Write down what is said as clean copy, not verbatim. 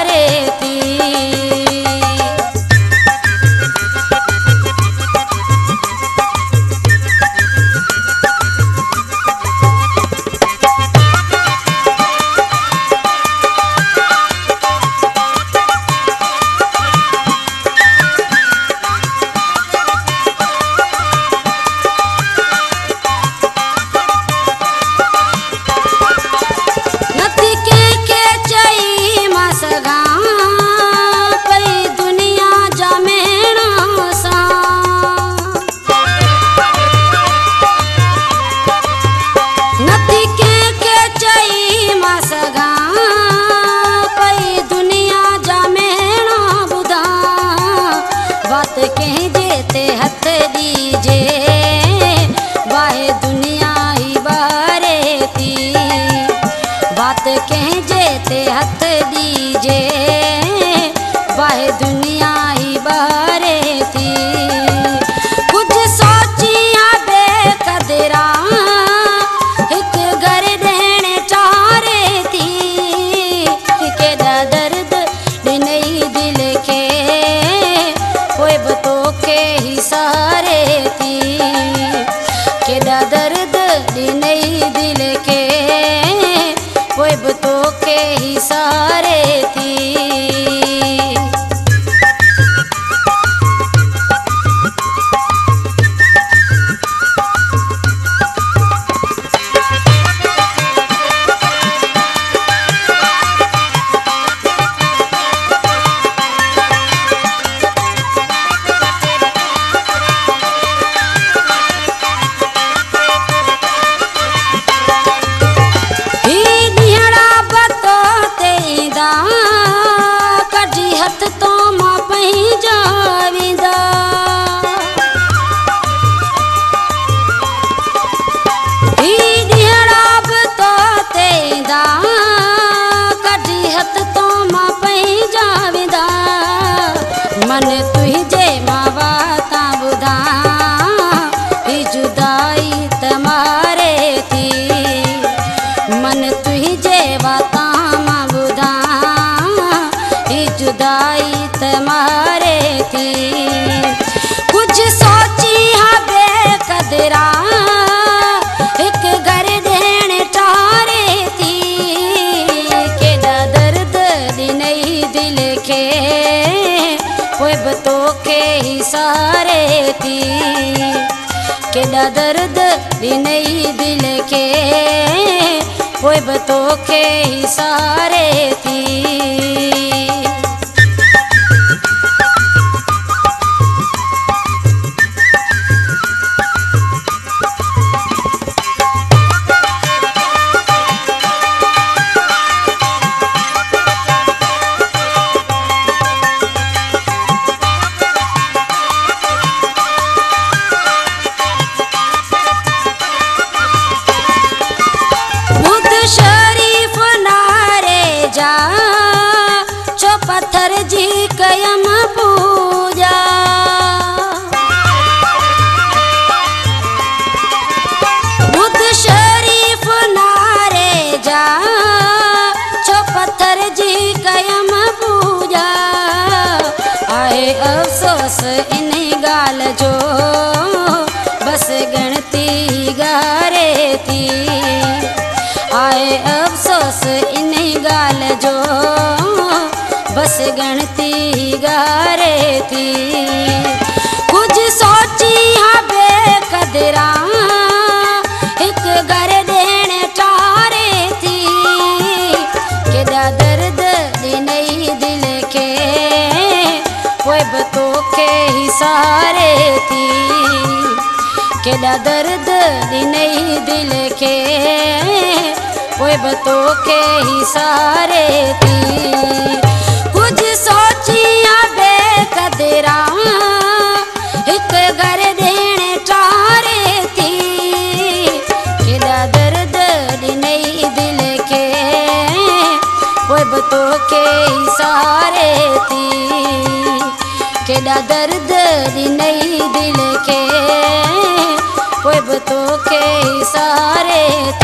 बारे थी। कह जेते हथ दीजे वाहे दुनिया ही बारे थी। कुछ सोचिया बेकदरा एक घर रहने चारे थी। केड़ा दर्द नहीं दिल के कोई बतो के ही सारे थी। केड़ा दर्द नहीं दिल के कोई बतो के ही सारे थी। मन तुझे मावा ता बुधा ही जुदाई तमारे थी। मन तुझे वाता मा बुधा ही जुदाई तमारे थी। कुछ सोची हाँ बेकदरा एक घर देने चारे थी। केड़ा दर्द नहीं दिल के कोई बतो के ही सारे थी। केड़ा दर्द नहीं दिल के कोई बतो के ही सारे थी। शरीफ नारे जा चो पत्थर जी कयम पूजा। बुध शरीफ नारे जा चो पत्थर जी कयम पूजा। आए अफसोस इन गाल जो बस गणती गारे थी। आए अफसोस इन गाल जो बस गणती गारे थी। कुछ सोची हाँ बेकदरा एक घर देने चारे थी। केड़ा दर्द नहीं दिल के कोई बतो के ही सारे थी। केड़ा दर्द नहीं दिल के कोई बतो के ही सारे थी। कुछ सोचिया बेकदरा एक घर देने चारे थी। केड़ा दर्द नहीं दिल के कोई बतो के ही सारे थी। केड़ा दर्द नहीं दिल के कोई बतो के ही सारे थी।